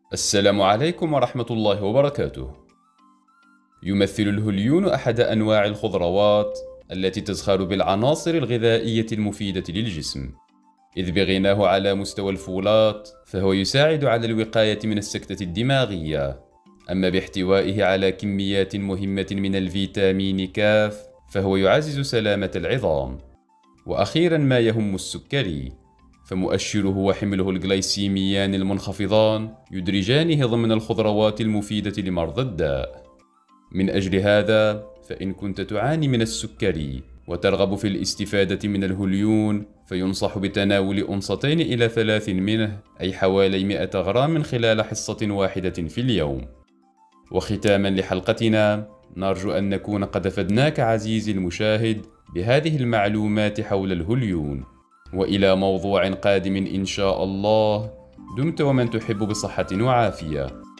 السلام عليكم ورحمة الله وبركاته. يمثل الهليون أحد أنواع الخضروات التي تزخر بالعناصر الغذائية المفيدة للجسم، إذ بغناه على مستوى الفولات فهو يساعد على الوقاية من السكتة الدماغية، أما باحتوائه على كميات مهمة من الفيتامين ك فهو يعزز سلامة العظام. وأخيرا ما يهم السكري، فمؤشره وحمله الجلايسيميان المنخفضان يدرجانه ضمن الخضروات المفيدة لمرضى الداء. من أجل هذا فإن كنت تعاني من السكري وترغب في الاستفادة من الهليون فينصح بتناول أنصتين إلى 3 منه، أي حوالي 100 غرام خلال حصة واحدة في اليوم. وختاما لحلقتنا، نرجو أن نكون قد أفدناك عزيزي المشاهد بهذه المعلومات حول الهليون، وإلى موضوع قادم إن شاء الله. دمت ومن تحب بصحة وعافية.